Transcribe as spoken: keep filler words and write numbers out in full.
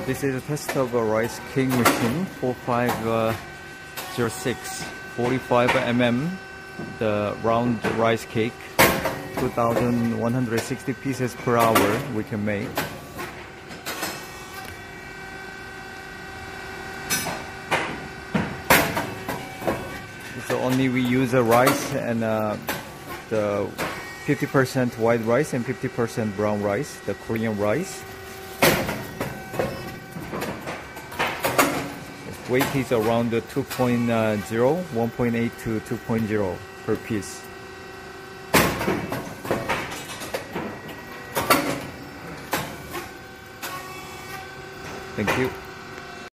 This is a test of a rice cake machine four five zero six, forty-five millimeters, the round rice cake, two thousand one hundred sixty pieces per hour we can make. So only we use a rice and uh, the fifty percent white rice and fifty percent brown rice, the Korean rice. Weight is around two point zero, one point eight to two point zero per piece. Thank you.